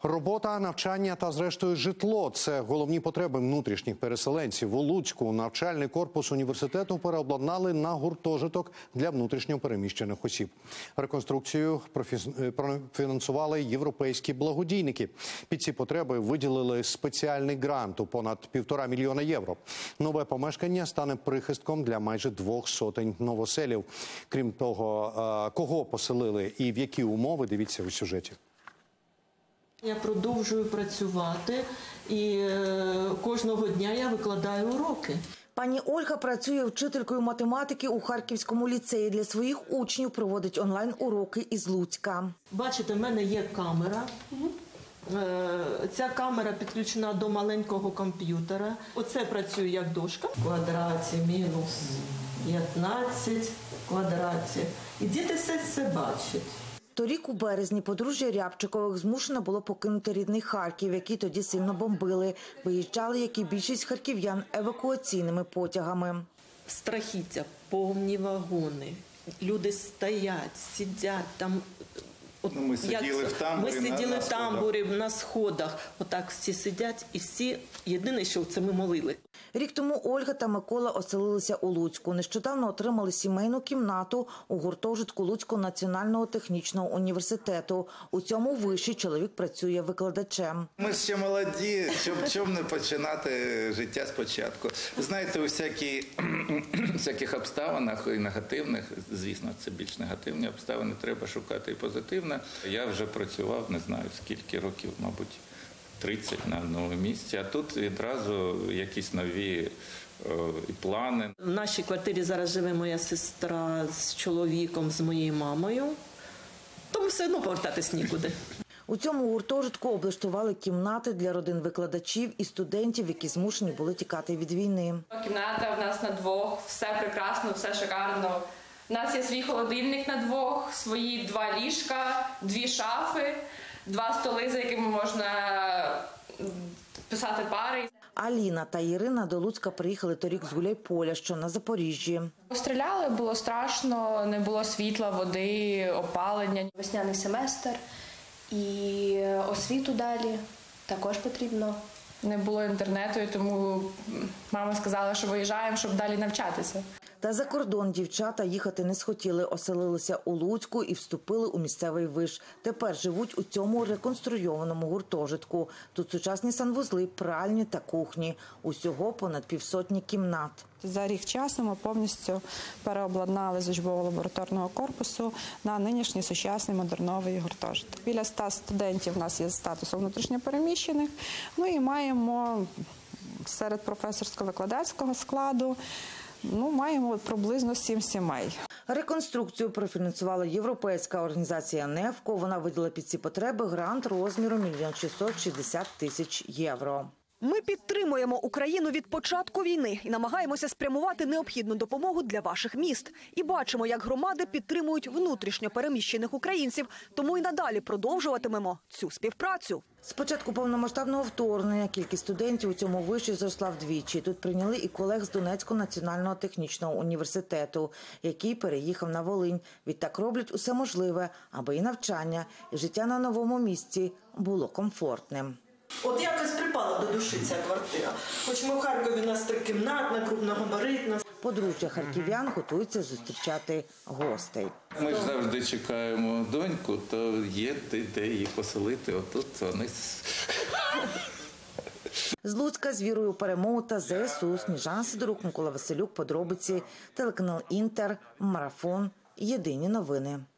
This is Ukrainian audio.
Робота, навчання та, зрештою, житло – це головні потреби внутрішніх переселенців. У Луцьку навчальний корпус університету переобладнали на гуртожиток для внутрішньо переміщених осіб. Реконструкцію профінансували європейські благодійники. Під ці потреби виділили спеціальний грант у понад 1,5 мільйона євро. Нове помешкання стане прихистком для майже 200 новоселів. Крім того, кого поселили і в які умови – дивіться у сюжеті. Я продовжую працювати і кожного дня я викладаю уроки. Пані Ольга працює вчителькою математики у Харківському ліцеї. Для своїх учнів проводить онлайн-уроки із Луцька. Бачите, в мене є камера. Ця камера підключена до маленького комп'ютера. Оце працює як дошка. В квадраті мінус 15 в квадраті. І діти все це бачать. Торік у березні подружжя Рябчикових змушено було покинути рідний Харків, який тоді сильно бомбили. Виїжджали, як і більшість харків'ян, евакуаційними потягами. Страхіття, повні вагони. Люди стоять, сидять там. Ми сиділи в тамбурі, на сходах. Отак всі сидять і всі, єдине, що це ми молили. Рік тому Ольга та Микола оселилися у Луцьку. Нещодавно отримали сімейну кімнату у гуртожитку Луцького національного технічного університету. У цьому виші чоловік працює викладачем. Ми ще молоді, чому не починати життя спочатку. Знаєте, у всяких обставинах, і негативних, звісно, це більш негативні обставини, треба шукати і позитивне. Я вже працював, не знаю скільки років, мабуть, 30 на одному місці, а тут відразу якісь нові плани. В нашій квартирі зараз живе моя сестра з чоловіком, з моєю мамою, тому все одно повертатись нікуди. У цьому гуртожитку облаштували кімнати для родин викладачів і студентів, які змушені були тікати від війни. Кімната в нас на двох, все прекрасно, все шикарно. У нас є свій холодильник на двох, свої 2 ліжка, 2 шафи, 2 столи, за якими можна писати пари. Аліна та Ірина до Луцька приїхали торік з Гуляйполя, що на Запоріжжі. Стріляли, було страшно, не було світла, води, опалення. Весняний семестр і освіту далі також потрібно. Не було інтернету, тому мама сказала, що виїжджаємо, щоб далі навчатися. Та за кордон дівчата їхати не схотіли, оселилися у Луцьку і вступили у місцевий виш. Тепер живуть у цьому реконструйованому гуртожитку. Тут сучасні санвузли, пральні та кухні. Усього понад 150 кімнат. За рік часу ми повністю переобладнали з учбово-лабораторного корпусу на нинішній сучасний модерновий гуртожиток. Біля 100 студентів у нас є статусом внутрішньопереміщених. Ну і маємо серед професорсько-викладацького складу маємо приблизно 7 сімей. Реконструкцію профінансувала європейська організація «Невко». Вона видала під ці потреби грант розміру 1 660 000 євро. Ми підтримуємо Україну від початку війни і намагаємося спрямувати необхідну допомогу для ваших міст. І бачимо, як громади підтримують внутрішньо переміщених українців, тому і надалі продовжуватимемо цю співпрацю. З початку повномасштабного вторгнення кількість студентів у цьому виші зросла вдвічі. Тут прийняли і колег з Донецького національного технічного університету, який переїхав на Волинь. Відтак роблять усе можливе, аби і навчання, і життя на новому місці було комфортним. От якось припала до душі ця квартира. Хоч ми в Харкові, у нас 3-кімнатна, крупногабаритна. Подружжя харків'ян готуються зустрічати гостей. Ми ж завжди чекаємо доньку, то є де її поселити, отут вони. З Луцька з вірою у перемогу та ЗСУ. Сніжана Сидорук, Микола Василюк, подробиці, телеканал Інтер, Марафон, Єдині новини.